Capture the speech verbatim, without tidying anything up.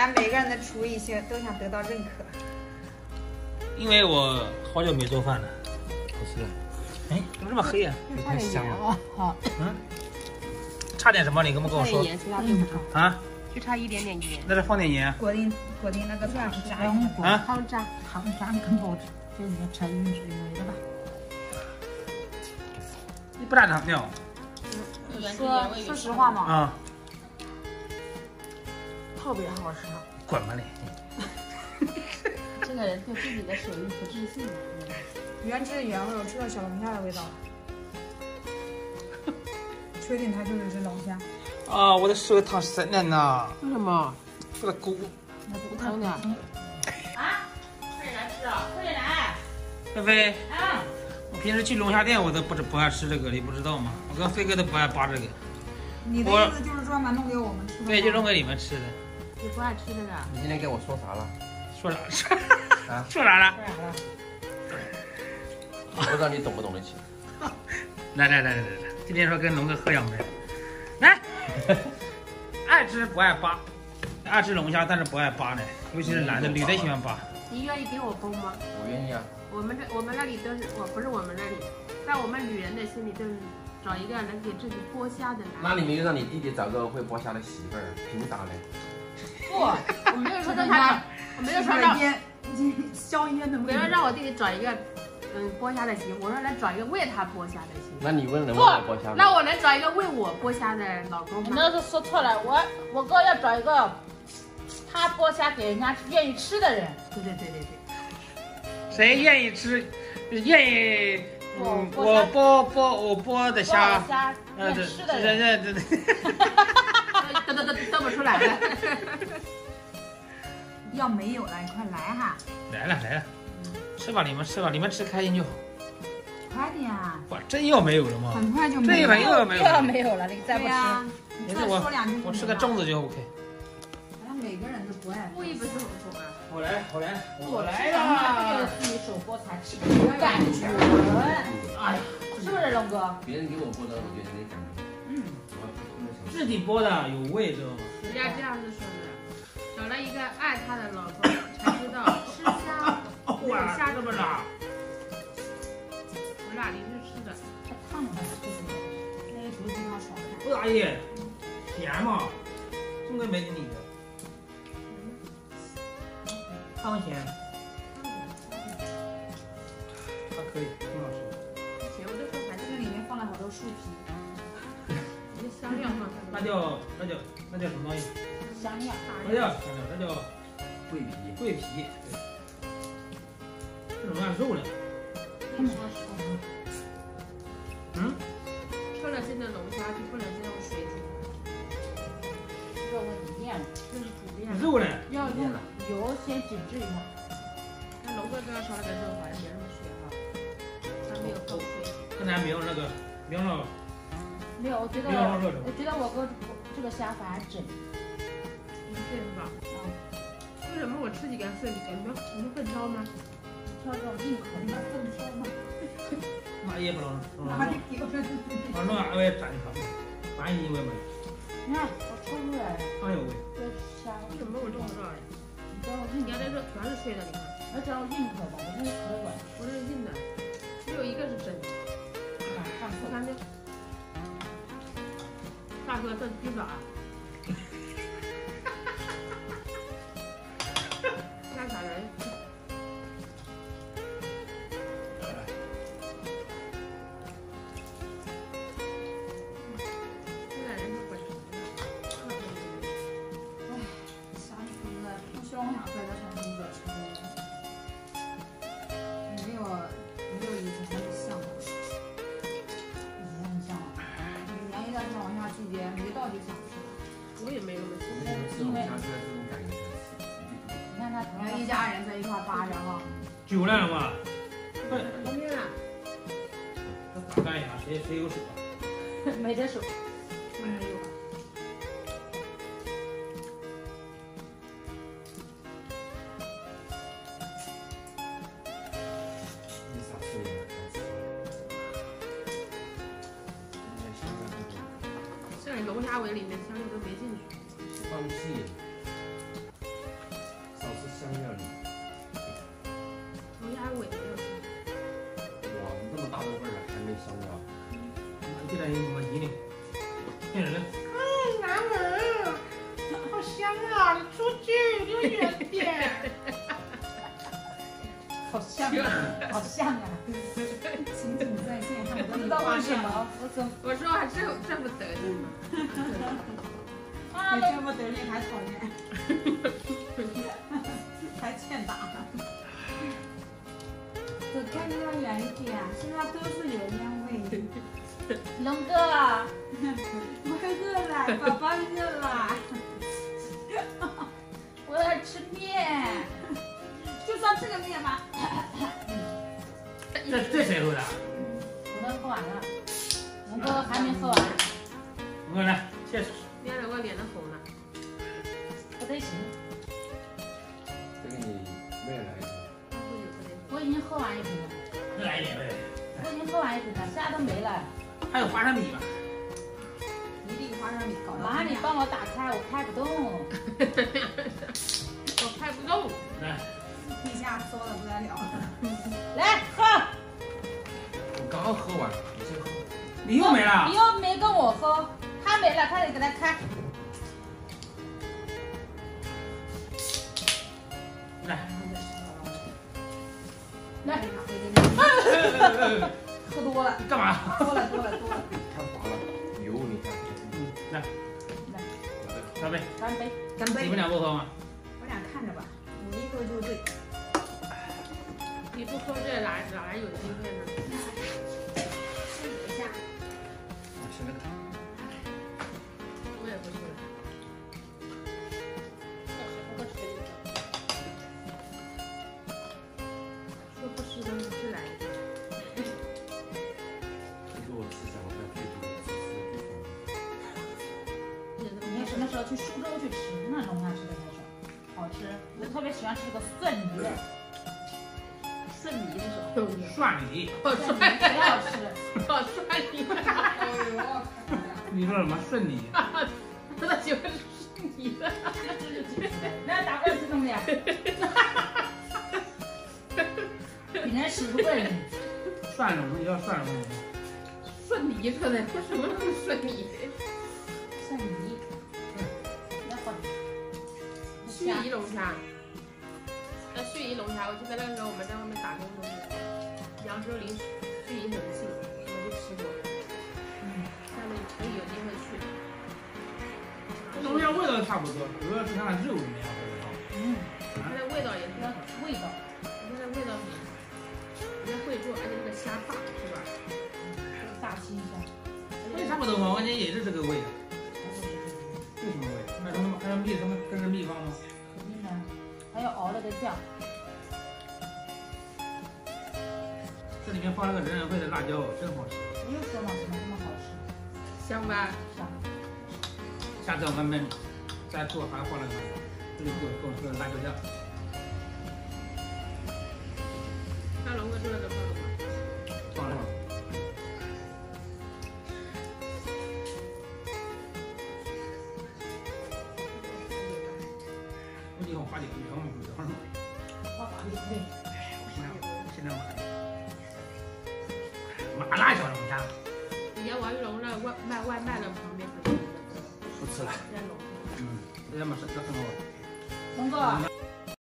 咱每个人的厨艺性都想得到认可。 因为我好久没做饭了。 好吃。 哎，怎么这么黑呀？ 太香了。 好。 嗯。差点什么？你跟我跟我说。 盐，其他对不上。 啊？ 就差一点点盐。 那再放点盐。 果丁果丁那个酱是炸用的。啊。汤炸，汤炸更好吃，就是成鱼水味的吧。 你不大长调。 说说实话嘛。 啊。 特别好吃。 滚吧你！ 这个人对自己的手艺不自信。 原汁原味，我吃到小龙虾的味道。确定它就是只龙虾。 啊，我的手烫死了呢。 为什么？ 这个锅。 那不烫的。啊！快点来吃啊！快点来！ 菲菲。 啊。 我平时去龙虾店，我都不不爱吃这个，你不知道吗？我跟飞哥都不爱扒这个。 你的意思就是专门弄给我们吃的？ 对，就弄给你们吃的。 你不爱吃这个？ 你今天跟我说啥了？ 说啥？说啊？说啥了？ 说啥了？ 不知道你懂不懂得起。 来来来来来来，今天说跟龙哥喝两杯。来，爱吃不爱扒，爱吃龙虾但是不爱扒呢，尤其是男的，女的喜欢扒。 你愿意给我剥吗？ 我愿意啊。 我们这我们那里都是，我不是我们那里，在我们女人的心里就是。找一个能给自己剥虾的男人。 那你没有让你弟弟找个会剥虾的媳妇儿，凭啥呢？ 不，我没有说让他，我没有说让硝烟的味道。 没有让我弟弟找一个嗯剥虾的媳妇，我说来找一个为他剥虾的媳妇。 那你问能不能剥虾？ 那我能找一个为我剥虾的老公吗？ 你那是说错了，我我哥要找一个他剥虾给人家愿意吃的人。 对对对对对。 谁愿意吃？愿意。嗯，我剥剥我剥的虾， 虾， 呃， 对，吃的人， 对对对， 嘚嘚嘚嘚不出来了。 要没有了，你快来哈！ 来了来了，吃吧，你们吃吧，你们吃开心就好。 快点啊！ 哇，真要没有了吗？ 很快就没有了。这一碗又要没有了。 又要没有了，你再不吃。 你再说两句。我吃个粽子就 OK。 好像每个人都不爱。 故意不是我说啊。 我来，我来， 我来了。这个自己手剥才吃，有感觉。哎呀，是不是龙哥？ 别人给我剥的，我觉得没感觉。嗯。 自己剥的有味，知道吗？ 人家这样子说的，找了一个爱他的老公，才知道吃虾没有虾这么辣。我俩邻居吃的， 太烫了，那个竹子汤爽快。 不大爷，甜嘛，这个没给你的。汤咸，还可以，挺好吃。 咸，我就说还是这里面放了好多树皮， 那香料放那叫那叫那叫什么东西？ 香料， 那叫香料，那叫桂皮。 桂皮，对。这怎么按肉呢？嗯。 吃了新的龙虾就不能再用水煮。 肉会煮变了， 这是煮变了。 肉呢？ 要用油先紧致一下。 那龙哥刚刚烧那个肉好像没那么水哈，它没有透水。 刚才没有那个凉了。 没有，我觉得我觉得我哥这个虾反而整。 你是是吧？嗯。为什么我吃几个碎几个？你们你们会挑吗？ 挑这种硬壳的，不能挑吗？ 那也不能， 哪里丢着？ 我弄俺也蘸一下，反正因为没。 你看我抽出来了。 哎呦喂！ 这虾为什么我弄不到呀？ 你知道我硬， 你看这肉全是碎的，你看。 我只要硬壳的，我这是壳软。 我这是硬的，只有一个是真的。 看错。 看这。大哥，这鸡爪。那啥人？现在人都不吃了。 哎，想一口子，我希望我想在这城市吃的，没有没有以前那么向往。以前很向往，每年一到这种龙虾季节，没到就想吃。 我也没那么吃。 吃龙虾吃的这种感觉。 你看他， 你看一家人在一块扒着哈。 酒来了吗？ 旁边啊。 这咋干呀？谁谁有手啊？ 没得手。 没有。 你啥时候开始？ 像龙虾尾里面香料都没进去。 放屁！ 在磨叽呢。骗人。 哎，男人，好香啊！你出去离我远点。好像啊，好像啊， 情景再现，看不知道为什么，我怎么我说还这这么得意吗？ 啊？ 你这么得力还讨厌，还欠打。 走开离我远一点，身上都是油烟味。龙哥， 我饿了，宝宝饿了。 我要吃面， 就算这个面吧。 这这谁喝的？ 我都喝完了，龙哥还没喝完。 龙哥来，谢谢。 面了我脸都红了。 不得行， 这个你没有来一瓶。 我已经喝完一瓶了， 再来一点呗。 我已经喝完一瓶了，现在都没了。 还有花生米吧？ 一粒花生米搞到。 妈，你帮我打开，我开不动。 我拍不动。 来， 地下馊的不得了。 来喝， 我刚刚喝完，你先喝。 你又没了你。又没跟我喝，他没了，快点给他开。 来， 来， 喝多了， 你干嘛？ 多了多了多了。 太滑了，油你看。 嗯，来， 来， 干杯。 干杯。 干杯你们！俩不喝吗？ 我俩看着吧，你一喝就醉。 你不喝这哪哪有机会呢？ 试一下。 现在看。 我也不是。说不是的，是来的。 这是我吃小龙虾最多的次数。 你什么时候去苏州去吃？那龙虾吃的才爽，好吃。我特别喜欢吃这个蒜泥的， 蒜泥是什么东西？ 蒜泥。 哦， 蒜蒜泥贼好吃。 哦，蒜泥。 哎呦， 你说什么蒜泥？ 我咋喜欢吃蒜泥的？ 来打二次动量。你能使不笨？ 蒜蓉，你要蒜蓉。 蒜泥说的，为什么是蒜泥？ 蒜泥。要混。 盱眙龙虾。那盱眙龙虾，我记得那个时候我们在外面打工的时候，扬州离盱眙很近，我们就吃过。嗯，下面可以有机会去。 龙虾味道差不多，主要是它的肉里面要味道。 嗯， 它的味道也是要味道。 它的味道很，人家会做，而且那个虾大，是吧？ 这个大青虾。 味差不多嘛，完全也是这个味道。有什么味？那什么还有秘什么？这是秘方吗？ 肯定的，还有熬了个酱。 这里面放了个人参会的辣椒，真好吃。 我就说嘛，怎么这么好吃？ 香吧？ 香。 下次我们们再做还放了个辣椒，这里给我给我个辣椒酱。 那龙哥做了个放了吗？ 放了。我以后花点鱼汤嘛，鱼汤嘛。 花法律对。 哎，我现在现在我麻辣小龙虾。 以前王玉龙那外卖外卖的旁边不是不吃了。 在龙。 嗯，这要么是这什么？ 龙哥。